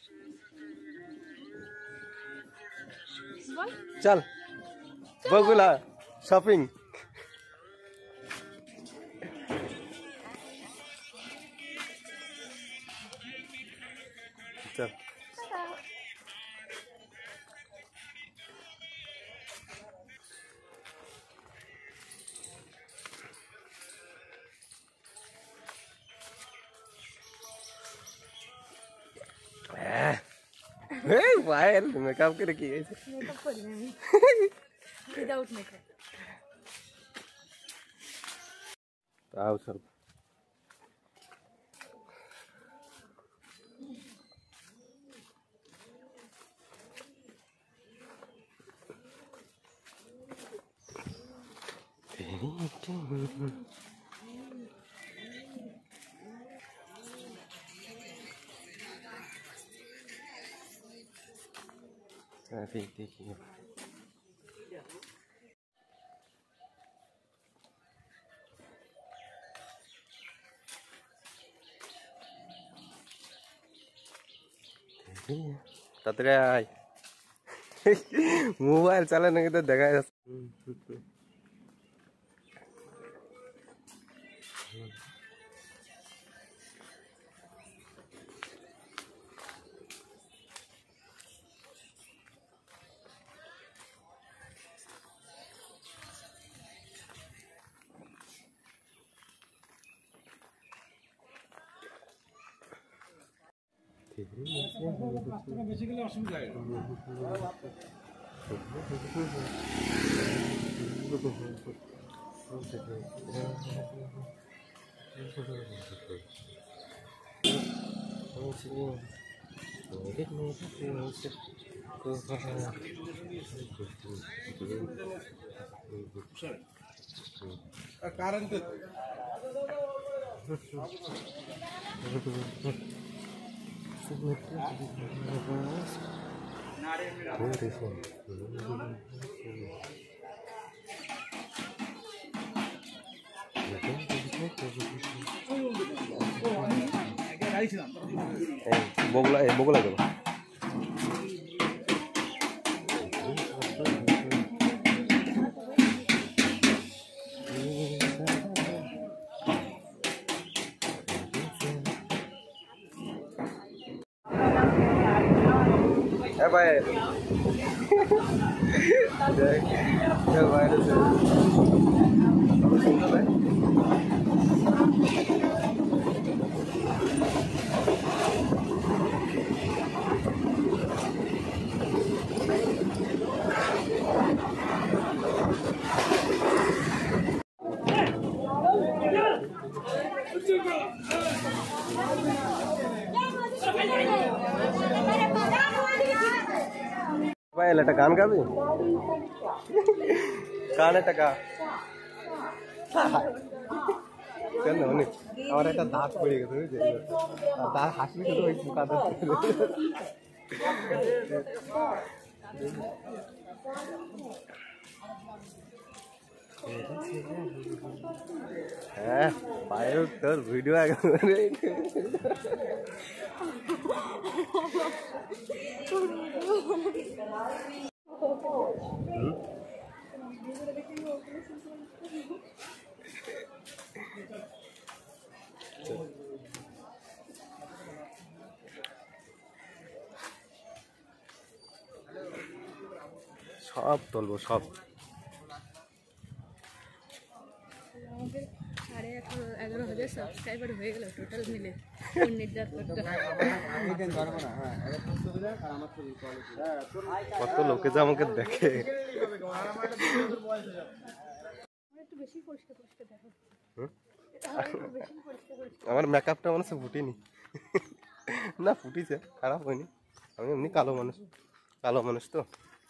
चल बगुला शॉपिंग। चल वायर मेकअप करके मेकअप कर विदाउट मेकअप आओ सर देखिए मोबाइल चलाने के तो देखा बेसिकली असुविधा है कारण বগলা বগলা দেবো भाई टकान का भी कान है टका चल ना उन्हें और ऐसा दांत पड़ेगा तो दांत हाथ में तो एक मुका दो है पायल तो वीडियो आ गया सब तुलबो सब 11,500 সাবস্ক্রাইবার হয়ে গেল টোটাল মিলে কত লোকে যে আমাকে দেখে আমার মেকআপটা মনে হচ্ছে ফুটেনি না ফুটিছে খারাপ হয়নি আমি এমনি কালো মানুষ তো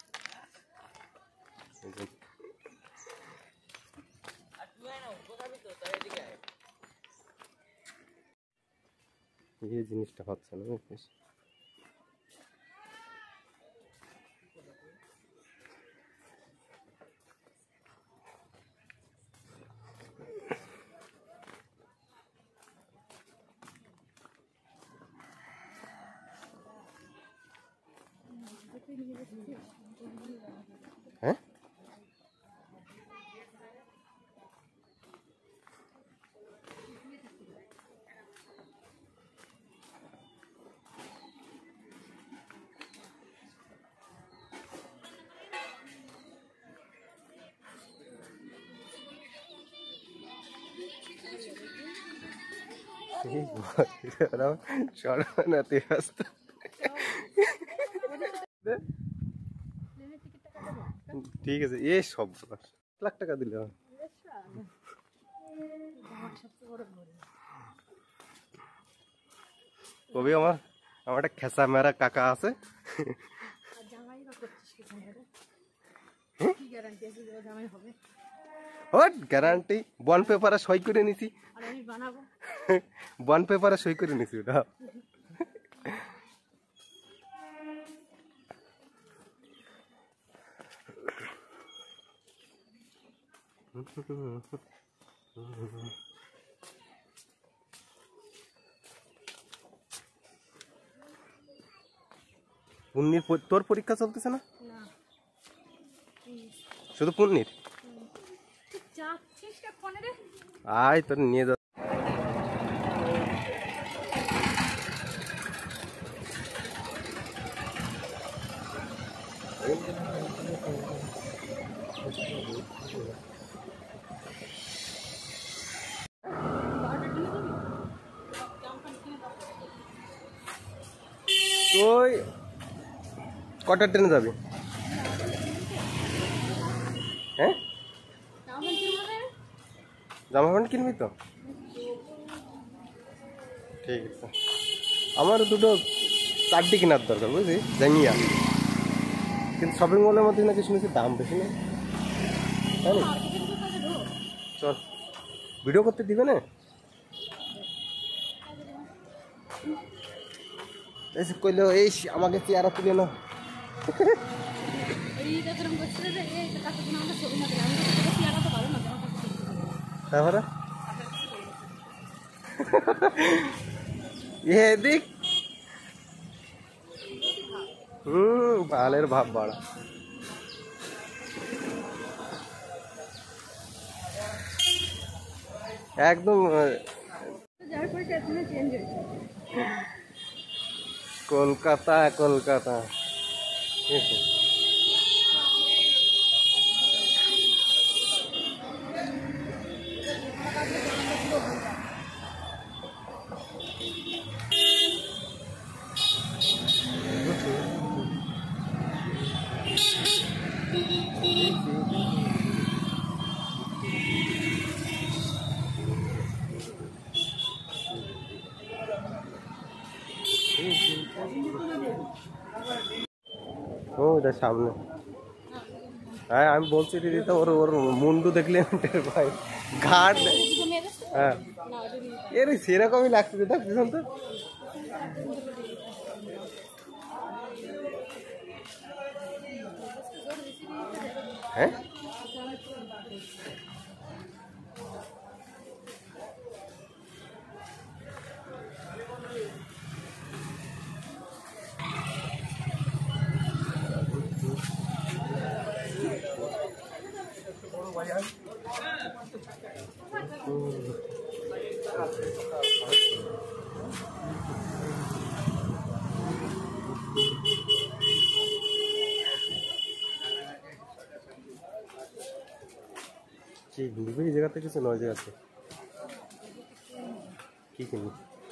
ये জিনিসটা হচ্ছে না হ্যাঁ চড়াতে ব্যস্ত ঠিক আছে এ সব লাখ টাকা দিলে কবি আমার একটা খেসা মেরা কাকা আছে গ্যারান্টি বন্ড পেপারে সই করে নিছি বন্ড পেপারে সই করে নিছি ওটা পুণ্যির তোর পরীক্ষা চলতেছে না শুধু পুণ্যির আয় তোর নিয়ে যা তুই কটার ট্রেনে যাবি হ্যাঁ জামা প্যান্ট কিনবি তো ঠিক আছে আমার দুটো চারটি কেনার দরকার বুঝলি জাঙ্গিয়া কিন্তু শপিং মলের মধ্যে নাকি শুনেছি দাম বেশি না তাই না চল ভিডিও করতে দিবে না এসে কইলো এই আমাকে চেয়ারা তুলে নাও তারপরে এদিক বালের ভাব বাড়া একদম কলকাতা কলকাতা ঠিক আছে ও এটা সামনে হ্যাঁ আমি বলছি দিদি তো ওর ওর মুন্ডু দেখলে ভাই ঘাট হ্যাঁ এর সেরকমই লাগছে দিদা পিছন তো হ্যাঁ কি ঘুরবে এই জায়গাতে কিছু নয় জায়গাতে কি কিনবি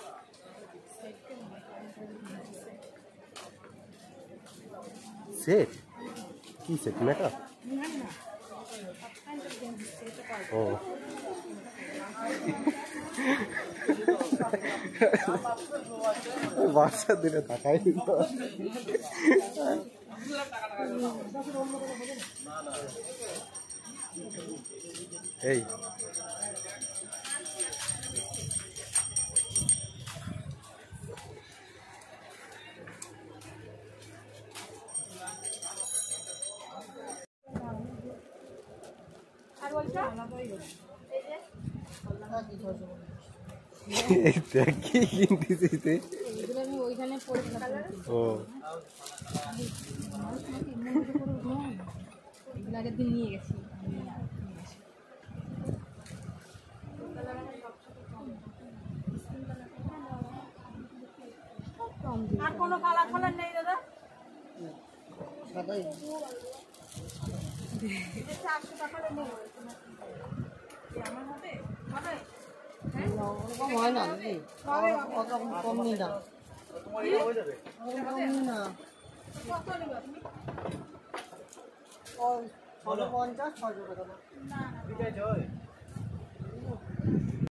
সেট কি সেট মেকআপ ও বাচ্চা দিলে তাকাই এই কি কিনতেছিস ও এগুলো আগের দিন নিয়ে গেছি আর কোনো কালার ফালার নেই দাদা? সাদাই 400 টাকা নেই আমার হবে হবে ওরকম হয় না নাকি অত কম নেই দাম কম না কত নিবা তুমি? 650 600 টাকা না না